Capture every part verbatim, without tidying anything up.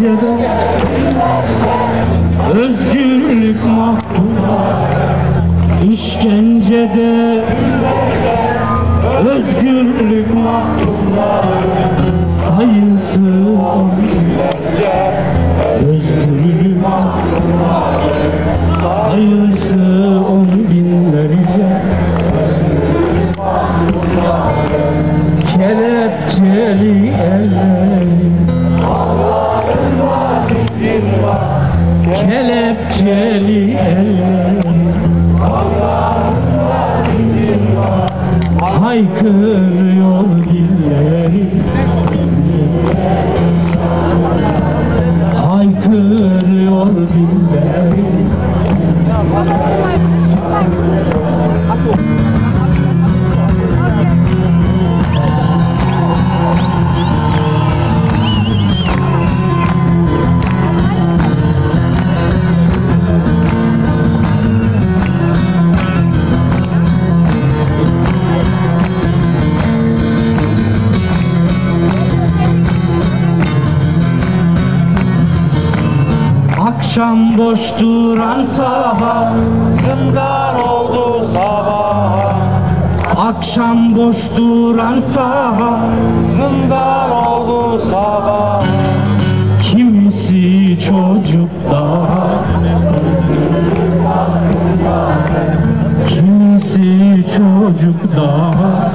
İşkencede özgürlük mahkumlar, İşkencede özgürlük mahkumlar, sayısı on binlerce. Özgürlük mahkumlar, sayısı on binlerce. Kelepçeli ellerim, Allah'ın zinciri var. Kelepçeli ellerim, Allah'ın zinciri var. Haykırıyor dillerim, haykırıyor dillerim. Akşam boş duran saha zindan oldu sabah. Akşam boş duran saha Zindan oldu sabah. kimisi çocuk daha, kimisi çocuk daha.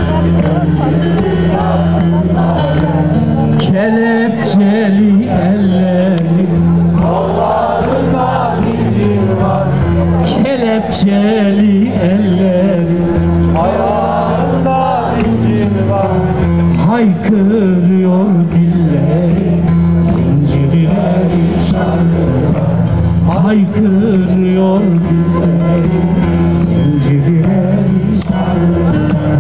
Kelepçeli ellerim, Allah'ında zincir var. kelepçeli ellerim, Ayağında zincir var. haykırıyor dillerim, zincirleri şarkılar. Haykırıyor dillerim, zincirleri şarkılar.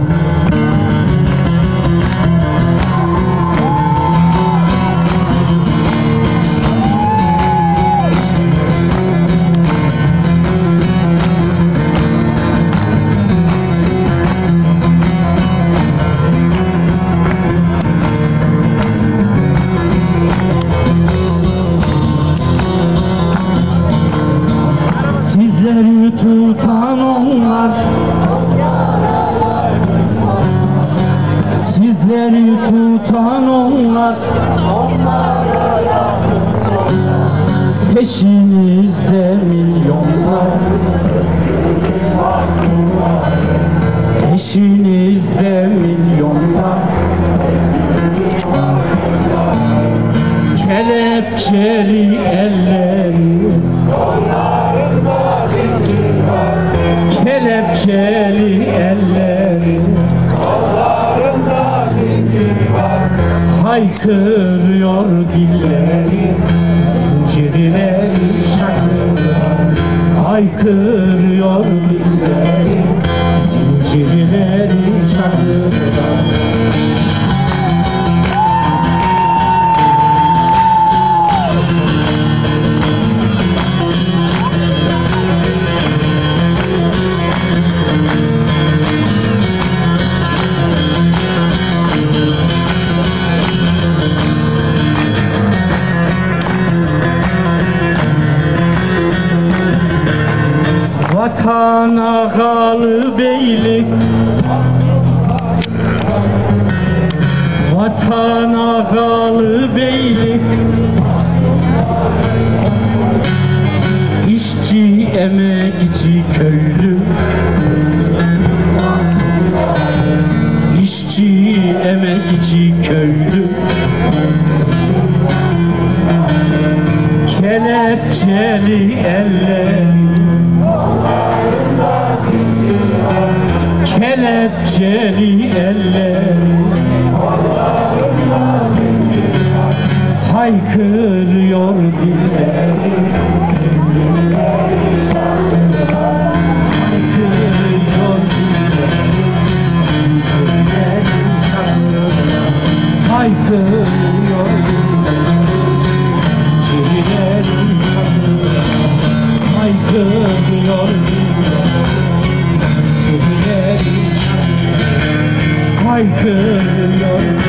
Sizleri tutan onlar, sizleri tutan onlar, peşinizde milyonlar, peşinizde milyonlar. Kelepçeli ellerim, kelepçeli ellerim, Kollarında zincir var. haykırıyor dillerim, zincirleri şakırlar. Haykırıyor dillerim, zincirleri şakırlar. Vatan ağalı beylik, vatan ağalı beylik, işçi, emekçi, köylü, işçi, emekçi, köylü. Kelepçeli ellerim, kelepçeli ellerim, haykırıyor dillerim, haykırıyor dillerim, haykırıyor dillerim, haykırıyor dillerim, haykırıyor.